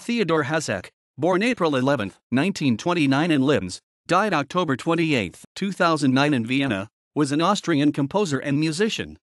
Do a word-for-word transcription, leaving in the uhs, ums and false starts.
Theodor Hassek, born April eleventh, nineteen twenty-nine in Linz, died October twenty-eighth, two thousand nine in Vienna, was an Austrian composer and musician.